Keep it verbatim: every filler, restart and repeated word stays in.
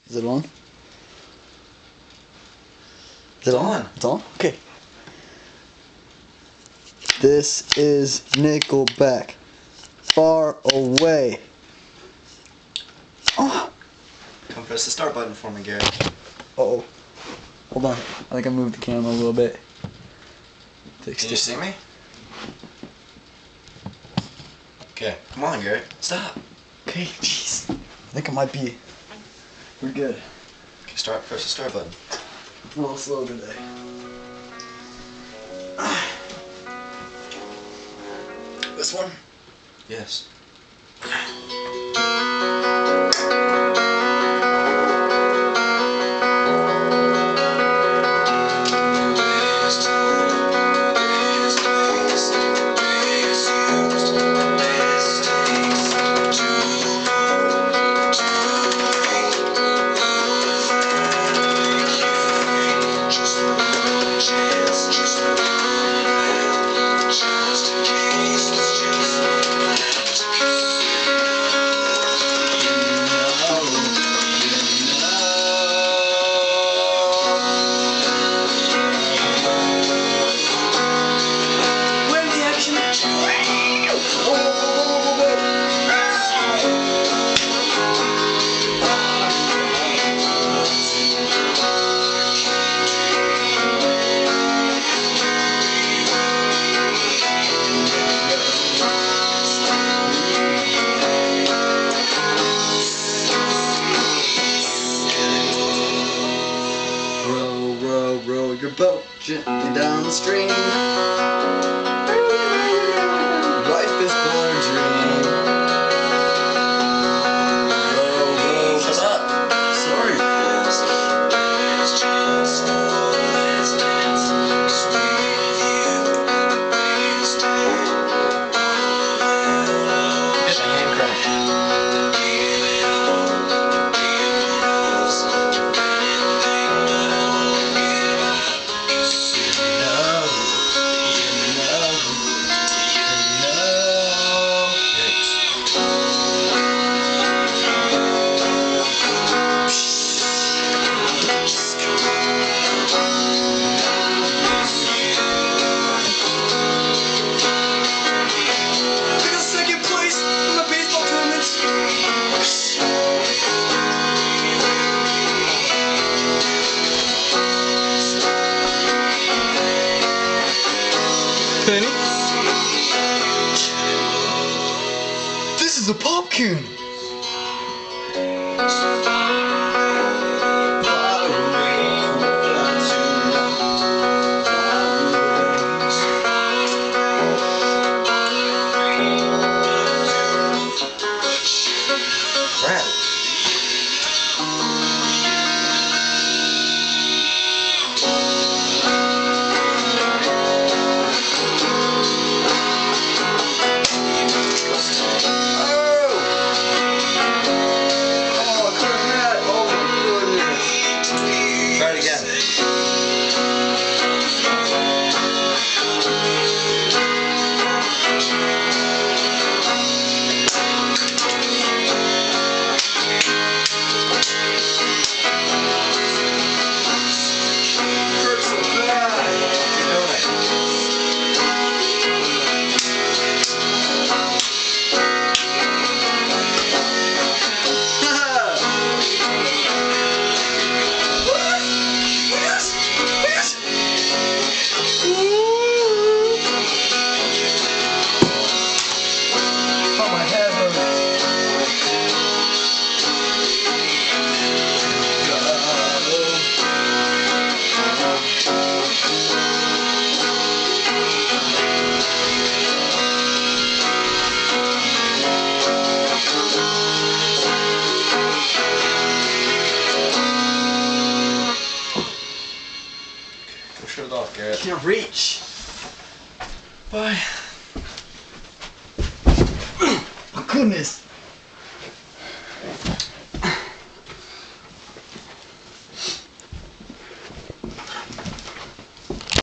Is it on? Is It's it on? on. It's on? Okay. This is Nickelback-Far Away. Oh. Come press the start button for me, Gary. Uh oh. Hold on. I think I moved the camera a little bit. Fixed Can you it. see me? Okay, come on, Gary. Stop. Okay, jeez. I think it might be. We're good. Okay, start. Press the start button. I'm a little slow today. This one? Yes. Row, row, row your boat gently down the stream. Life is but a dream. Row, row. Shut up. Sorry. Get the hand crank. Penny? This is a pumpkin! Crap. Try it again. Hurts so bad! Keep doing it. Oh, my head hurts. Go shut it off, Garrett. Can't reach. Bye. Oh, goodness.